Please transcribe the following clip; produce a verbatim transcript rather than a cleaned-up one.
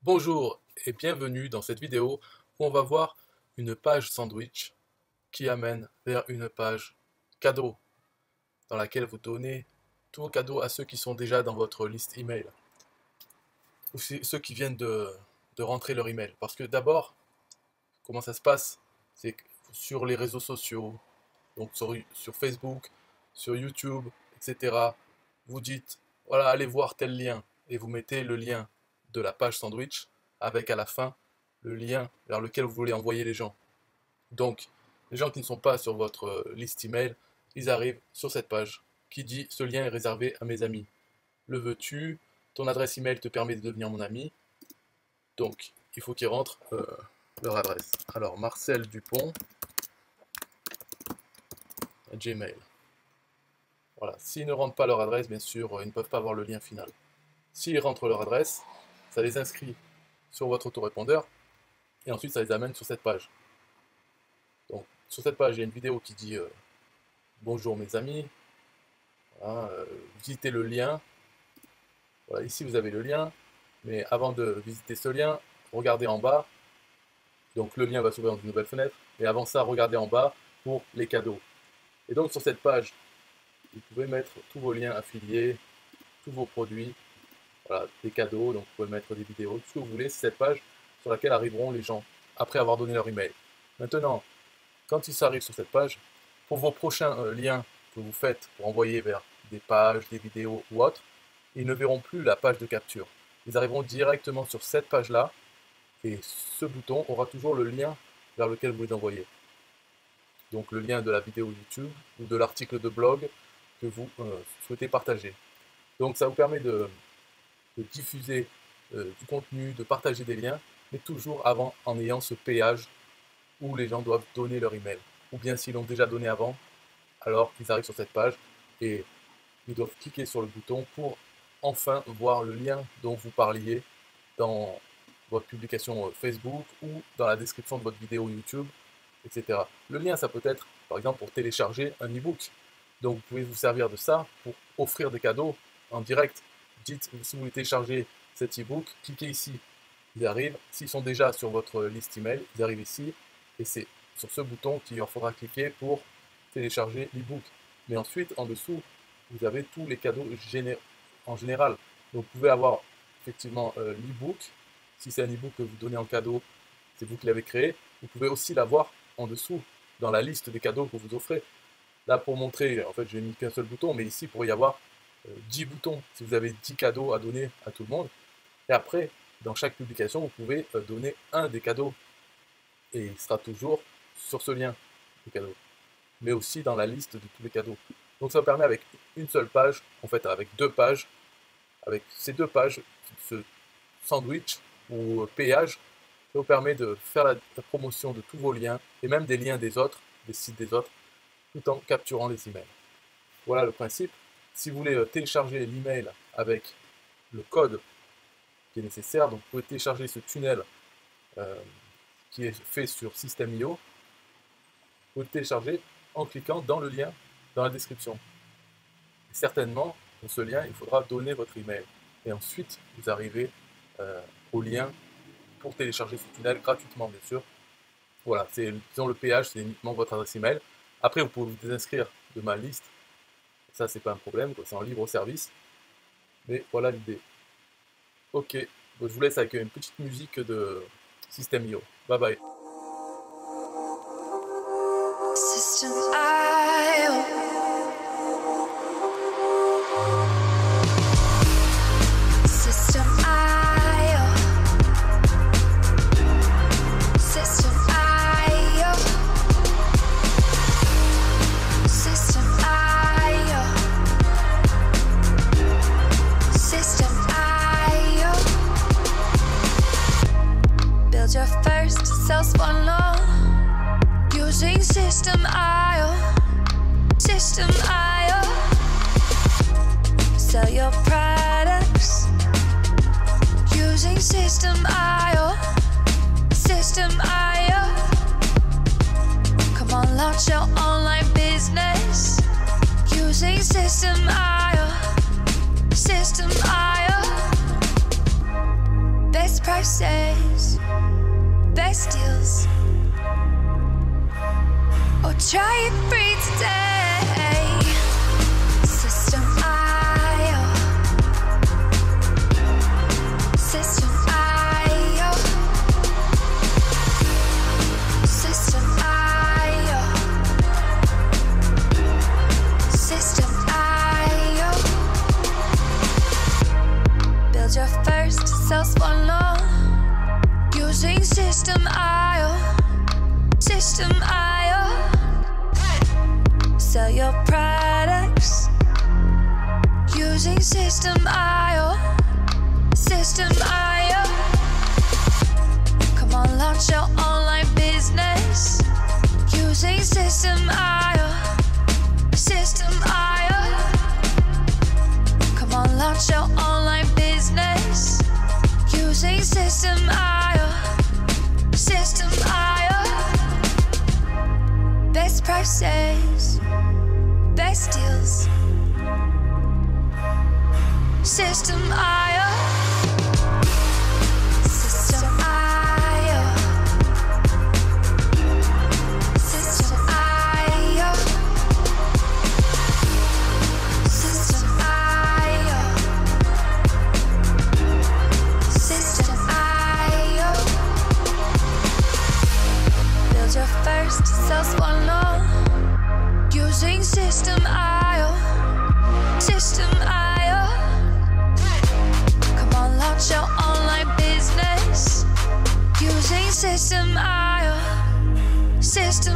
Bonjour et bienvenue dans cette vidéo où on va voir une page sandwich qui amène vers une page cadeau dans laquelle vous donnez tous vos cadeaux à ceux qui sont déjà dans votre liste email ou ceux qui viennent de, de rentrer leur email. Parce que d'abord, comment ça se passe? C'est que sur les réseaux sociaux, donc sur, sur Facebook, sur YouTube, et cetera, vous dites voilà, allez voir tel lien et vous mettez le lien de la page sandwich avec à la fin le lien vers lequel vous voulez envoyer les gens. Donc, les gens qui ne sont pas sur votre liste email, ils arrivent sur cette page qui dit ce lien est réservé à mes amis. Le veux-tu? Ton adresse email te permet de devenir mon ami. Donc, il faut qu'ils rentrent euh, leur adresse. Alors, Marcel Dupont, Gmail. Voilà. S'ils ne rentrent pas leur adresse, bien sûr, ils ne peuvent pas avoir le lien final. S'ils rentrent leur adresse, ça les inscrit sur votre autorépondeur et ensuite ça les amène sur cette page. Donc sur cette page il y a une vidéo qui dit euh, bonjour mes amis, voilà, euh, visitez le lien. Voilà, ici vous avez le lien, mais avant de visiter ce lien, regardez en bas. Donc le lien va s'ouvrir dans une nouvelle fenêtre, mais avant ça regardez en bas pour les cadeaux. Et donc sur cette page vous pouvez mettre tous vos liens affiliés, tous vos produits. Voilà, des cadeaux, donc vous pouvez mettre des vidéos, tout ce que vous voulez, c'est cette page sur laquelle arriveront les gens après avoir donné leur email. Maintenant, quand ils arrivent sur cette page, pour vos prochains euh, liens que vous faites pour envoyer vers des pages, des vidéos ou autres, ils ne verront plus la page de capture. Ils arriveront directement sur cette page-là et ce bouton aura toujours le lien vers lequel vous les envoyez. Donc le lien de la vidéo YouTube ou de l'article de blog que vous euh, souhaitez partager. Donc ça vous permet de de diffuser euh, du contenu, de partager des liens, mais toujours avant en ayant ce péage où les gens doivent donner leur email. Ou bien s'ils l'ont déjà donné avant, alors ils arrivent sur cette page et ils doivent cliquer sur le bouton pour enfin voir le lien dont vous parliez dans votre publication Facebook ou dans la description de votre vidéo YouTube, et cetera. Le lien, ça peut être, par exemple, pour télécharger un e-book. Donc vous pouvez vous servir de ça pour offrir des cadeaux en direct. Dites, si vous voulez télécharger cet e-book, cliquez ici, ils arrivent. S'ils sont déjà sur votre liste email, ils arrivent ici, et c'est sur ce bouton qu'il leur faudra cliquer pour télécharger l'e-book. Mais ensuite, en dessous, vous avez tous les cadeaux géné en général. Donc vous pouvez avoir effectivement euh, l'e-book. Si c'est un e-book que vous donnez en cadeau, c'est vous qui l'avez créé. Vous pouvez aussi l'avoir en dessous, dans la liste des cadeaux que vous offrez. Là, pour montrer, en fait, je n'ai mis qu'un seul bouton, mais ici, il pourrait y avoir dix boutons, si vous avez dix cadeaux à donner à tout le monde. Et après, dans chaque publication, vous pouvez donner un des cadeaux. Et il sera toujours sur ce lien de cadeaux. Mais aussi dans la liste de tous les cadeaux. Donc ça permet avec une seule page, en fait avec deux pages, avec ces deux pages, ce sandwich ou péage, ça vous permet de faire la, la promotion de tous vos liens, et même des liens des autres, des sites des autres, tout en capturant les emails. Voilà le principe. Si vous voulez télécharger l'email avec le code qui est nécessaire, donc vous pouvez télécharger ce tunnel euh, qui est fait sur System point i o. Vous pouvez le télécharger en cliquant dans le lien dans la description. Et certainement, pour ce lien, il faudra donner votre email. Et ensuite, vous arrivez euh, au lien pour télécharger ce tunnel gratuitement, bien sûr. Voilà, c'est disons le péage, c'est uniquement votre adresse email. Après, vous pouvez vous désinscrire de ma liste. Ça, c'est pas un problème, c'est en libre service. Mais voilà l'idée. Ok, je vous laisse avec une petite musique de System point i o. Bye bye. System point i o. Your first self-one loan using System point i o. System point i o. Sell your products using System point i o. System point i o. Come on, launch your online business using System point i o. System point i o. Best prices, best deals. Or try it free today. System I O. System I O. System I O. System I O. Build your first self-one using System I O. System I O. Sell your products using System I O. System I O. Come on, launch your online business using System I O. System I O. Come on, launch your online business using System I O. System I O. Best prices, best deals. System I O. System I O. System I O. System I O. System I O. Build your first self-one using System I O. System I O. Come on, launch your online business using System I O. System